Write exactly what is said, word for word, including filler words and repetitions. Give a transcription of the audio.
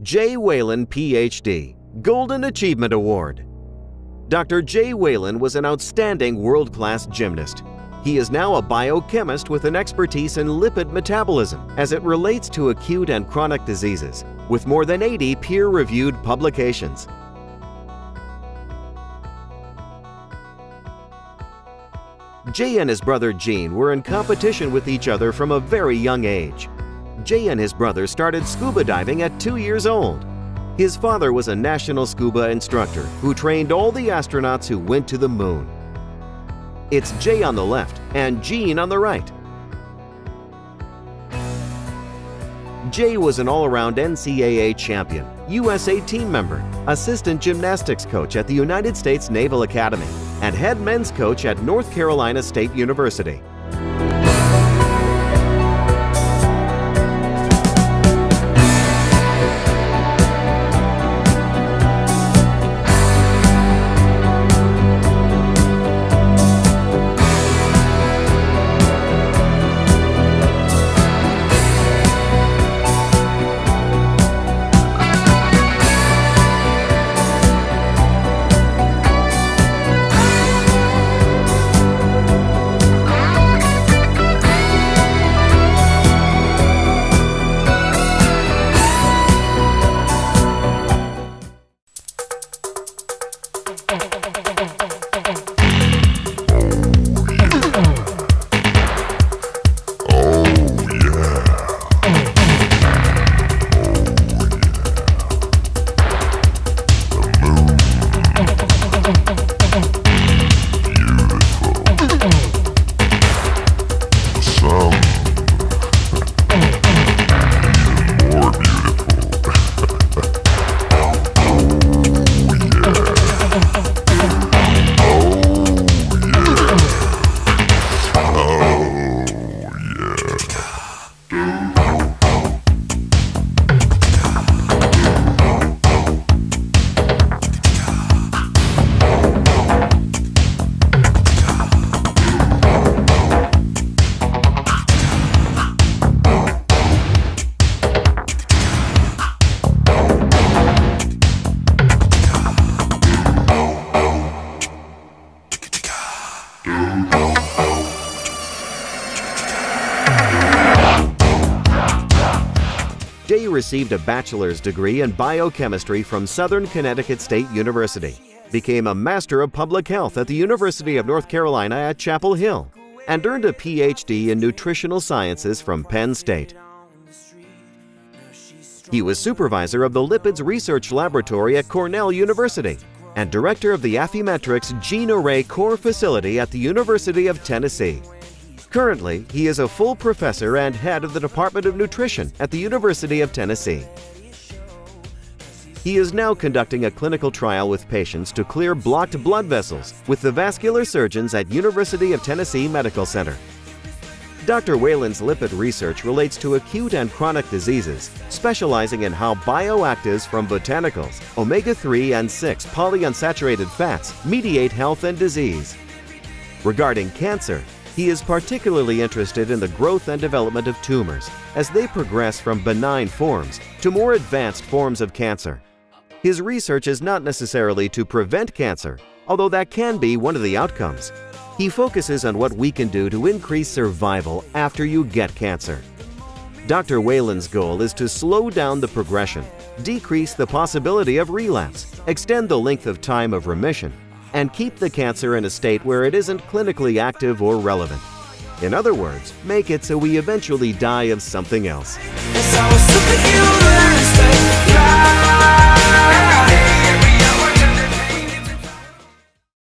J. Whelan, P H D, Golden Achievement Award. Doctor J. Whelan was an outstanding world-class gymnast. He is now a biochemist with an expertise in lipid metabolism as it relates to acute and chronic diseases, with more than eighty peer-reviewed publications. Jay and his brother Gene were in competition with each other from a very young age. Jay and his brother started scuba diving at two years old. His father was a national scuba instructor who trained all the astronauts who went to the moon. It's Jay on the left and Gene on the right. Jay was an all-around N C double A champion, U S A team member, assistant gymnastics coach at the United States Naval Academy, and head men's coach at North Carolina State University. Jay received a bachelor's degree in biochemistry from Southern Connecticut State University, became a Master of Public Health at the University of North Carolina at Chapel Hill, and earned a P H D in Nutritional Sciences from Penn State. He was supervisor of the Lipids Research Laboratory at Cornell University and director of the Affymetrix Gene Array Core Facility at the University of Tennessee. Currently, he is a full professor and head of the Department of Nutrition at the University of Tennessee. He is now conducting a clinical trial with patients to clear blocked blood vessels with the vascular surgeons at University of Tennessee Medical Center. Doctor Whelan's lipid research relates to acute and chronic diseases, specializing in how bioactives from botanicals, omega three and six polyunsaturated fats mediate health and disease. Regarding cancer, he is particularly interested in the growth and development of tumors as they progress from benign forms to more advanced forms of cancer. His research is not necessarily to prevent cancer, although that can be one of the outcomes. He focuses on what we can do to increase survival after you get cancer. Doctor Whelan's goal is to slow down the progression, decrease the possibility of relapse, extend the length of time of remission, and keep the cancer in a state where it isn't clinically active or relevant. In other words, make it so we eventually die of something else.